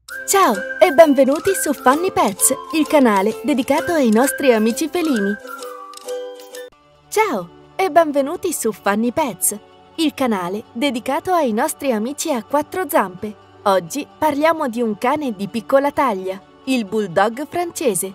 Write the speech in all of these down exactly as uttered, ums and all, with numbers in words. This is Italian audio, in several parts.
Ciao e benvenuti su Funny Pets, il canale dedicato ai nostri amici felini. Ciao e benvenuti su Funny Pets, il canale dedicato ai nostri amici a quattro zampe. Oggi parliamo di un cane di piccola taglia, il bulldog francese.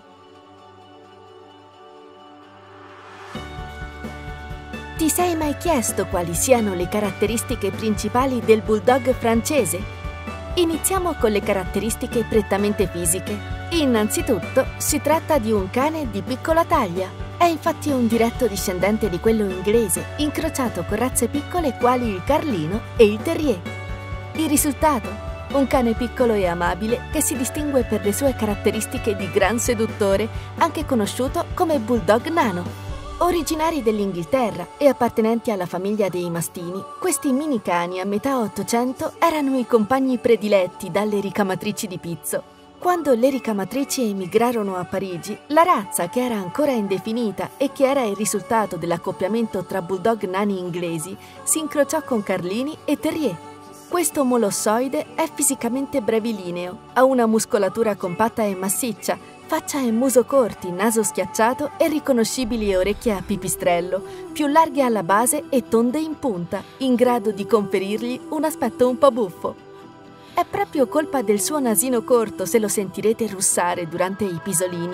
Ti sei mai chiesto quali siano le caratteristiche principali del bulldog francese? Iniziamo con le caratteristiche prettamente fisiche. Innanzitutto, si tratta di un cane di piccola taglia. È infatti un diretto discendente di quello inglese, incrociato con razze piccole quali il Carlino e il Terrier. Il risultato? Un cane piccolo e amabile che si distingue per le sue caratteristiche di gran seduttore, anche conosciuto come bulldog nano. Originari dell'Inghilterra e appartenenti alla famiglia dei mastini, questi mini cani a metà Ottocento erano i compagni prediletti dalle ricamatrici di pizzo. Quando le ricamatrici emigrarono a Parigi, la razza, che era ancora indefinita e che era il risultato dell'accoppiamento tra bulldog nani inglesi, si incrociò con Carlini e Terrier. Questo molossoide è fisicamente brevilineo, ha una muscolatura compatta e massiccia, faccia e muso corti, naso schiacciato e riconoscibili orecchie a pipistrello, più larghe alla base e tonde in punta, in grado di conferirgli un aspetto un po' buffo. È proprio colpa del suo nasino corto se lo sentirete russare durante i pisolini.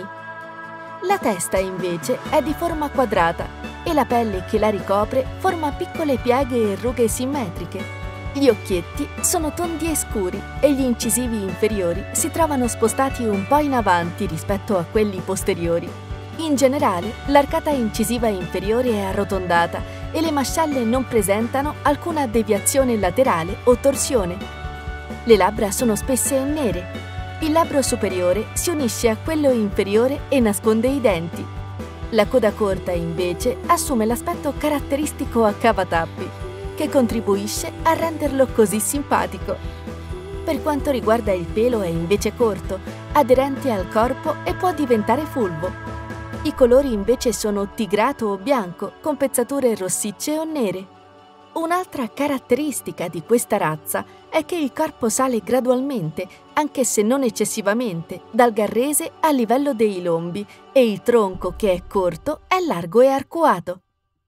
La testa, invece, è di forma quadrata e la pelle che la ricopre forma piccole pieghe e rughe simmetriche. Gli occhietti sono tondi e scuri e gli incisivi inferiori si trovano spostati un po' in avanti rispetto a quelli posteriori. In generale, l'arcata incisiva inferiore è arrotondata e le mascelle non presentano alcuna deviazione laterale o torsione. Le labbra sono spesse e nere. Il labbro superiore si unisce a quello inferiore e nasconde i denti. La coda corta, invece, assume l'aspetto caratteristico a cavatappi, che contribuisce a renderlo così simpatico. Per quanto riguarda il pelo è invece corto, aderente al corpo e può diventare fulvo. I colori invece sono tigrato o bianco, con pezzature rossicce o nere. Un'altra caratteristica di questa razza è che il corpo sale gradualmente, anche se non eccessivamente, dal garrese al livello dei lombi e il tronco, che è corto, è largo e arcuato.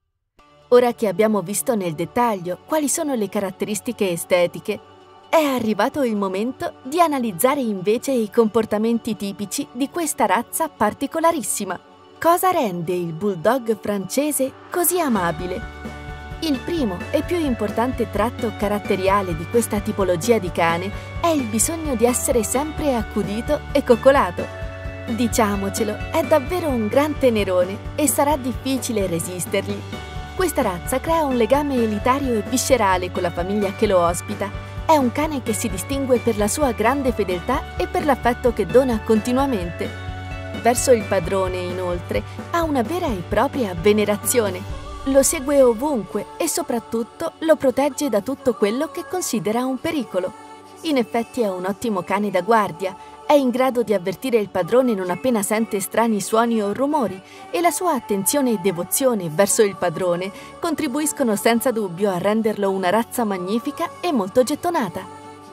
Ora che abbiamo visto nel dettaglio quali sono le caratteristiche estetiche, è arrivato il momento di analizzare invece i comportamenti tipici di questa razza particolarissima. Cosa rende il bulldog francese così amabile? Il primo e più importante tratto caratteriale di questa tipologia di cane è il bisogno di essere sempre accudito e coccolato. Diciamocelo, è davvero un gran tenerone e sarà difficile resistergli. Questa razza crea un legame elitario e viscerale con la famiglia che lo ospita. È un cane che si distingue per la sua grande fedeltà e per l'affetto che dona continuamente. Verso il padrone, inoltre, ha una vera e propria venerazione. Lo segue ovunque e soprattutto lo protegge da tutto quello che considera un pericolo. In effetti è un ottimo cane da guardia. È in grado di avvertire il padrone non appena sente strani suoni o rumori e la sua attenzione e devozione verso il padrone contribuiscono senza dubbio a renderlo una razza magnifica e molto gettonata.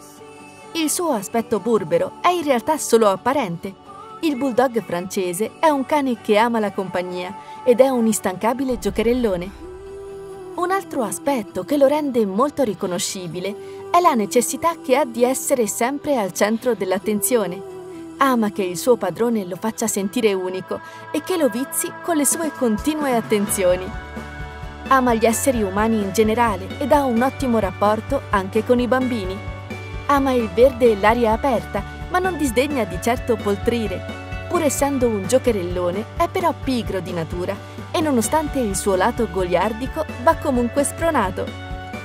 Il suo aspetto burbero è in realtà solo apparente. Il bulldog francese è un cane che ama la compagnia ed è un instancabile giocherellone. Un altro aspetto che lo rende molto riconoscibile è la necessità che ha di essere sempre al centro dell'attenzione. Ama che il suo padrone lo faccia sentire unico e che lo vizi con le sue continue attenzioni. Ama gli esseri umani in generale ed ha un ottimo rapporto anche con i bambini. Ama il verde e l'aria aperta, ma non disdegna di certo poltrire. Pur essendo un giocherellone, è però pigro di natura e nonostante il suo lato goliardico va comunque spronato.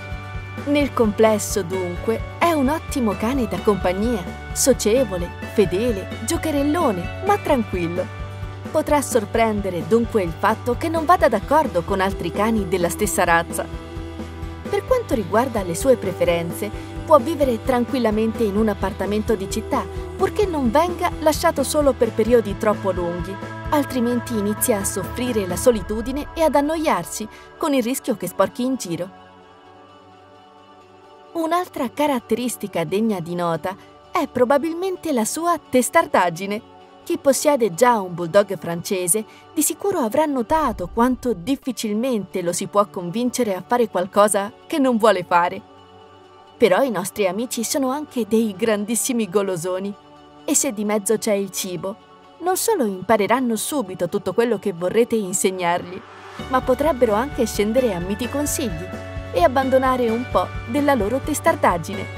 Nel complesso, dunque, è un ottimo cane da compagnia, socievole, fedele, giocherellone, ma tranquillo. Potrà sorprendere dunque il fatto che non vada d'accordo con altri cani della stessa razza. Per quanto riguarda le sue preferenze, può vivere tranquillamente in un appartamento di città, purché non venga lasciato solo per periodi troppo lunghi, altrimenti inizia a soffrire la solitudine e ad annoiarsi, con il rischio che sporchi in giro. Un'altra caratteristica degna di nota è probabilmente la sua testardaggine. Chi possiede già un bulldog francese di sicuro avrà notato quanto difficilmente lo si può convincere a fare qualcosa che non vuole fare. Però i nostri amici sono anche dei grandissimi golosoni e se di mezzo c'è il cibo, non solo impareranno subito tutto quello che vorrete insegnargli, ma potrebbero anche scendere a miti consigli e abbandonare un po' della loro testardaggine.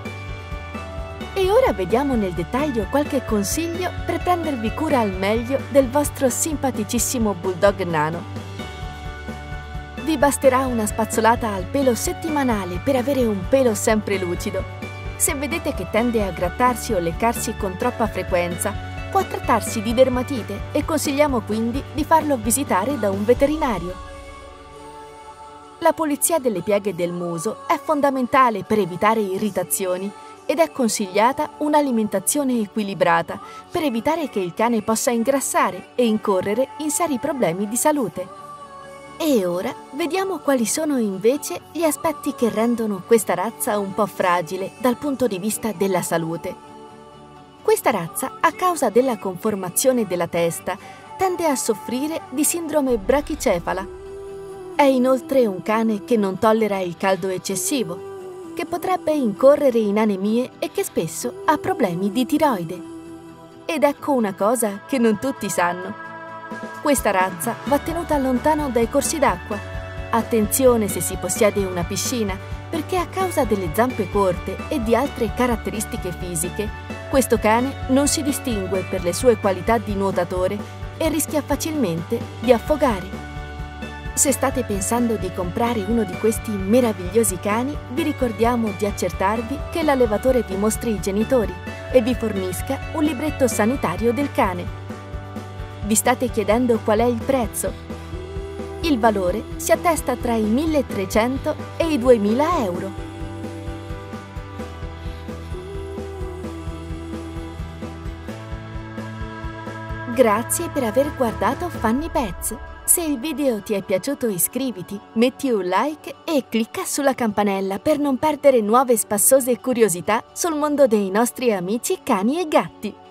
E ora vediamo nel dettaglio qualche consiglio per prendervi cura al meglio del vostro simpaticissimo bulldog nano. Vi basterà una spazzolata al pelo settimanale per avere un pelo sempre lucido. Se vedete che tende a grattarsi o leccarsi con troppa frequenza, può trattarsi di dermatite e consigliamo quindi di farlo visitare da un veterinario. La pulizia delle pieghe del muso è fondamentale per evitare irritazioni ed è consigliata un'alimentazione equilibrata per evitare che il cane possa ingrassare e incorrere in seri problemi di salute. E ora vediamo quali sono invece gli aspetti che rendono questa razza un po' fragile dal punto di vista della salute. Questa razza, a causa della conformazione della testa, tende a soffrire di sindrome brachicefala. È inoltre un cane che non tollera il caldo eccessivo, che potrebbe incorrere in anemie e che spesso ha problemi di tiroide. Ed ecco una cosa che non tutti sanno. Questa razza va tenuta lontano dai corsi d'acqua. Attenzione se si possiede una piscina, perché a causa delle zampe corte e di altre caratteristiche fisiche, questo cane non si distingue per le sue qualità di nuotatore e rischia facilmente di affogare. Se state pensando di comprare uno di questi meravigliosi cani, vi ricordiamo di accertarvi che l'allevatore vi mostri i genitori e vi fornisca un libretto sanitario del cane. Vi state chiedendo qual è il prezzo? Il valore si attesta tra i milletrecento e i duemila euro. Grazie per aver guardato Funny Pets. Se il video ti è piaciuto iscriviti, metti un like e clicca sulla campanella per non perdere nuove spassose curiosità sul mondo dei nostri amici cani e gatti.